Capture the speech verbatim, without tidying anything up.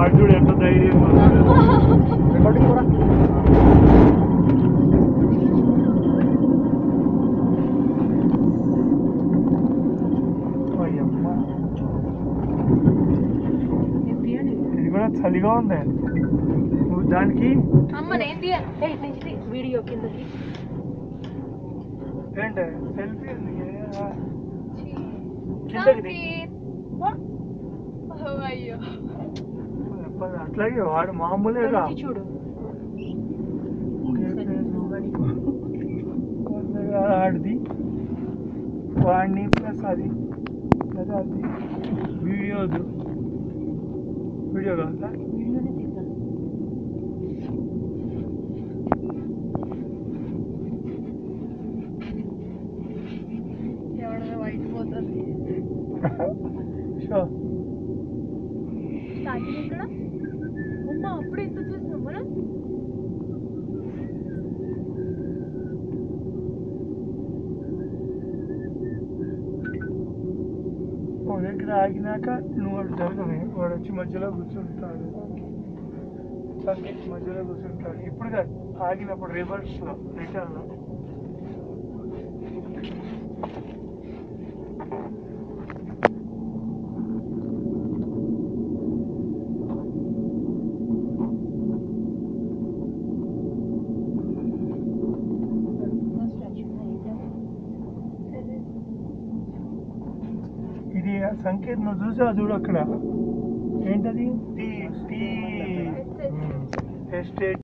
వాడు ఎంత ధైర్యంగా ఇది కూడా చలిగా ఉంది దానికి వీడియో కిందకి ఏంటి సెల్ఫీ అయ్యో అట్లాగే వాడు మామూలేగా చూడు ఆడిది వాడిని ప్లస్ అది ప్లస్ అది వీడియోదు వీడియో కాదా వీడియోనే తీద్దాం ఎవడో వైట్ పోతుంది షో స్టార్టింగ్ ఇక్కడ ఉమ్మా అప్పుడు ఎంత చూసినాం మనం ఒక దగ్గర ఆగినాక నువ్వు వాడు జరగవే వాడు వచ్చి మధ్యలో కూర్చుంటాడు సంగీత్ మధ్యలో కూర్చుంటాడు ఇప్పుడు కాదు ఆగినప్పుడు రివర్స్లో రిటర్న్లో ఇది సంకేత్ నువ్వు చూసావు చూడు అక్కడ ఏంటది టీ టీ ఎస్టేట్